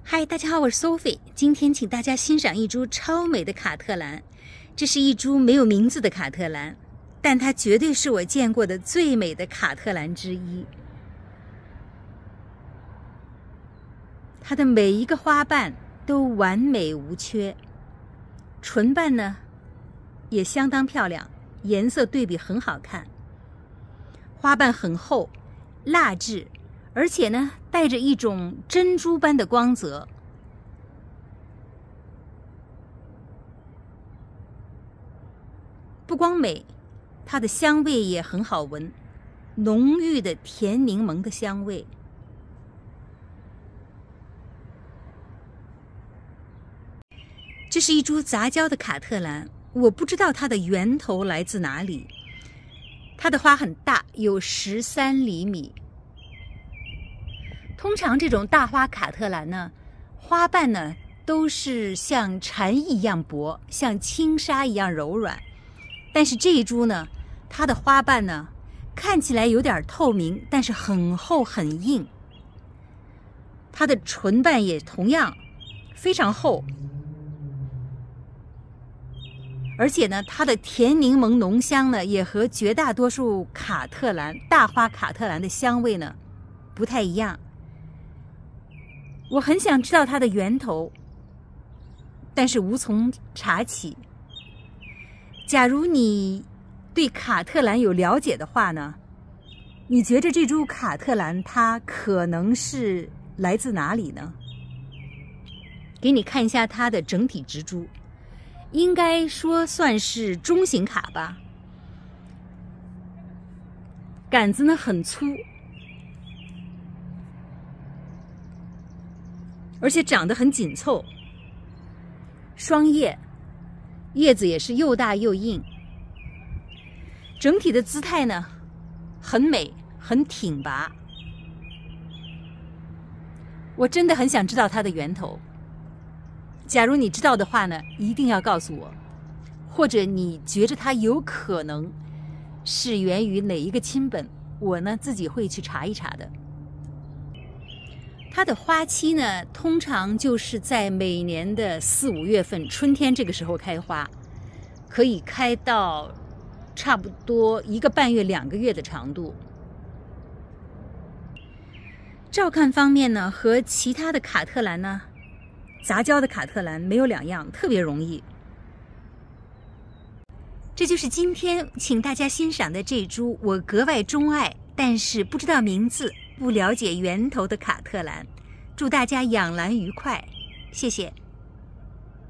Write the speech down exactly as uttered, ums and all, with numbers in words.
嗨，大家好，我是 Sophie。今天请大家欣赏一株超美的卡特兰。这是一株没有名字的卡特兰，但它绝对是我见过的最美的卡特兰之一。它的每一个花瓣都完美无缺，唇瓣呢也相当漂亮，颜色对比很好看。花瓣很厚，蜡质。而且呢，带着一种珍珠般的光泽。不光美，它的香味也很好闻，浓郁的甜柠檬的香味。这是一株杂交的卡特兰，我不知道它的源头来自哪里。它的花很大，有十三厘米。通常这种大花卡特兰呢，花瓣呢都是像蝉翼一样薄，像轻纱一样柔软。但是这一株呢，它的花瓣呢看起来有点透明，但是很厚很硬。它的唇瓣也同样非常厚，而且呢，它的甜柠檬浓香呢也和绝大多数卡特兰大花卡特兰的香味呢不太一样。我很想知道它的源头，但是无从查起。假如你对卡特兰有了解的话呢，你觉着这株卡特兰它可能是来自哪里呢？给你看一下它的整体植株，应该说算是中型卡吧。杆子呢很粗，而且长得很紧凑，双叶，叶子也是又大又硬。整体的姿态呢，很美，很挺拔。我真的很想知道它的源头。假如你知道的话呢，一定要告诉我，或者你觉着它有可能是源于哪一个亲本，我呢自己会去查一查的。它的花期呢，通常就是在每年的四五月份，春天这个时候开花，可以开到差不多一个半月、两个月的长度。照看方面呢，和其他的卡特兰呢，杂交的卡特兰没有两样，特别容易。这就是今天请大家欣赏的这株我格外钟爱，但是不知道名字、不了解源头的卡特兰。祝大家养兰愉快，谢谢。